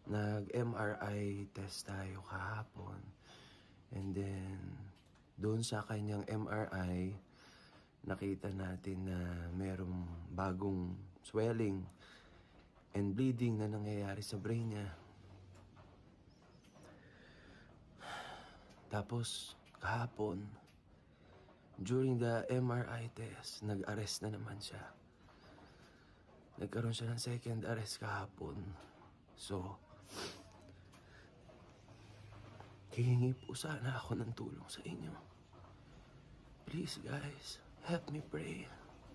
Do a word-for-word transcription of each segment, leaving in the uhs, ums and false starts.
Nag-M R I test tayo kahapon. And then, doon sa kanyang M R I, nakita natin na merong bagong swelling and bleeding na nangyayari sa brain niya. Tapos, kahapon, during the M R I test, nag-arrest na naman siya. Nagkaroon siya ng second arrest kahapon. So, hihingi po sana ako ng tulong sa inyo. Please guys, help me pray.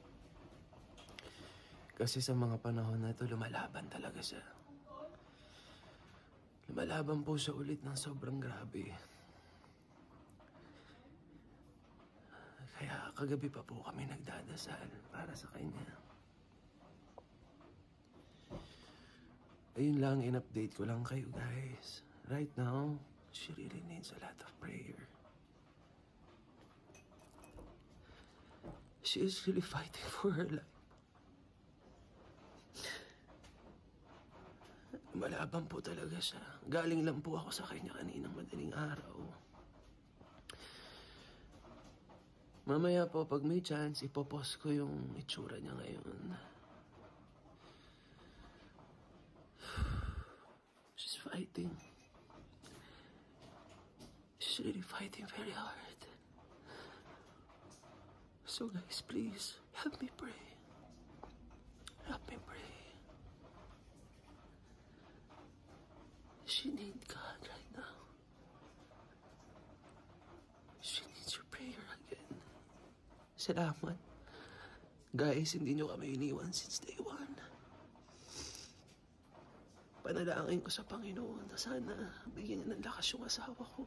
Kasi sa mga panahon na ito, lumalaban talaga siya. Lumalaban po siya ulit ng sobrang grabe. Kaya kagabi pa po kami nagdadasal para sa kanya. Ayun lang, in-update ko lang kayo guys. Right now, she really needs a lot of prayer. She is really fighting for her life. Malaban po talaga siya. Galing lang po ako sa kanya kaninang madaling araw. Mamaya po, pag may chance, ipopost ko yung itsura niya ngayon. She's fighting. She's really fighting very hard. So guys, please, help me pray. Help me pray. She needs God right now. She needs your prayer again. Salamat. Guys, hindi nyo kami iniwan since day one. Panalangin ko sa Panginoon na sana bigyan niya ng lakas yung asawa ko.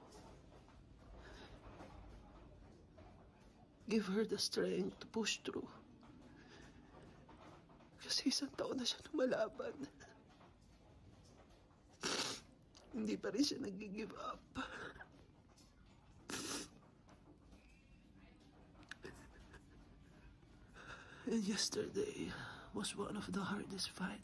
Give her the strength to push through. Kasi isang taon na siya lumalaban. Hindi pa rin siya nag-give up. And yesterday was one of the hardest fights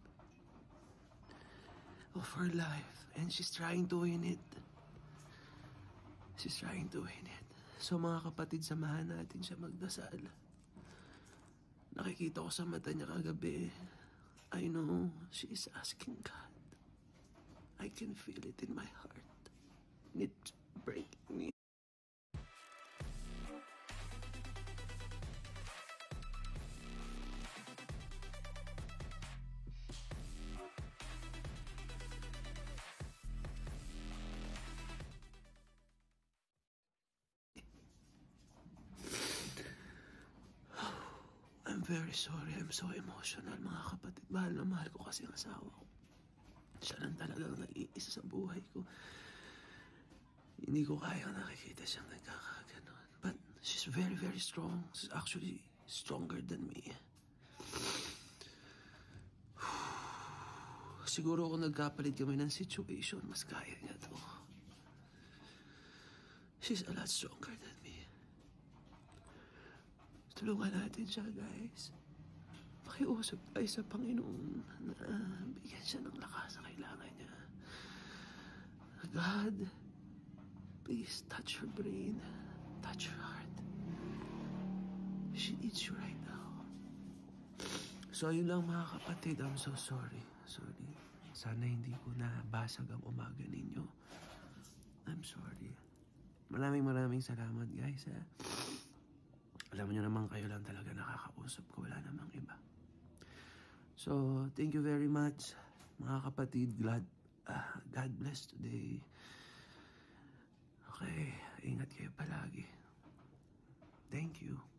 of her life, and she's trying to win it. She's trying to win it. So mga kapatid, samahan natin siya magdasal. Nakikita ko sa mata niya kagabi. I know she is asking God. I can feel it in my heart. And it's breaking me. I'm very sorry. I'm so emotional, mga kapatid. Mahal na mahal ko kasi ang asawa ko. Siya lang talagang nag-iisa sa buhay ko. Hindi ko kaya nakikita siyang nagkakaganon. But she's very, very strong. She's actually stronger than me. Siguro kung nagkapalit kami ng situation, mas kaya niya to. She's a lot stronger than me. Tulungan natin siya, guys. Makiusap tayo sa Panginoon na bigyan siya ng lakas sa kailangan niya. God, please touch her brain, touch her heart. She needs you right now. So, yun lang mga kapatid. I'm so sorry. Sorry. Sana hindi ko nabasag ang umaga ninyo. I'm sorry. Maraming maraming salamat, guys. Ha? Alam nyo naman, kayo lang talaga nakakausap ko. Wala namang iba. So, thank you very much, mga kapatid. Glad, uh, God bless today. Okay, ingat kayo palagi. Thank you.